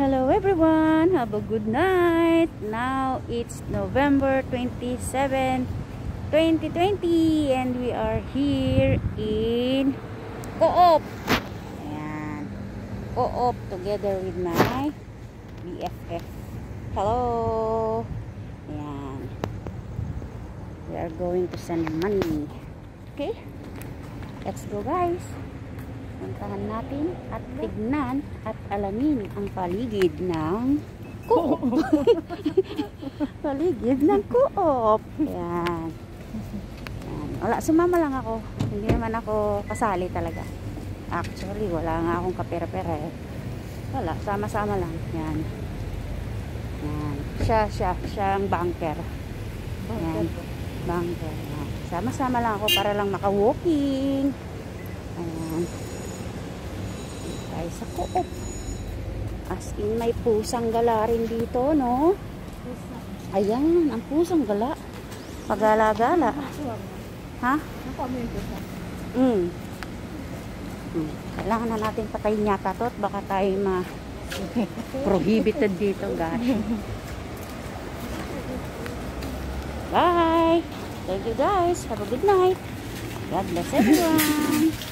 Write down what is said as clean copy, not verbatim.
Hello everyone, have a good night. Now it's November 27, 2020 and we are here in Co-op. Ayan. Co-op together with my BFF. Hello. Ayan. We are going to send money. Okay? Let's go guys. Puntahan natin at tignan at alamin ang paligid ng Co-op. Paligid ng Co-op. Ayan. Ayan. Wala, sumama lang ako. Hindi naman ako kasali talaga. Actually, wala nga akong kapera-pera eh. Wala, sama-sama lang. Ayan. Ayan. Siya ang banker. Ayan. Banker. Sama-sama lang ako para lang maka-walking. Ayan. Tayo sa Co-op. As in, may pusang gala rin dito, no? Ayan, ang pusang gala. Pagala-gala. Ha? Kailangan na natin patayin yata to at baka tayo prohibited dito, guys. Bye! Thank you guys. Have a good night. God bless everyone.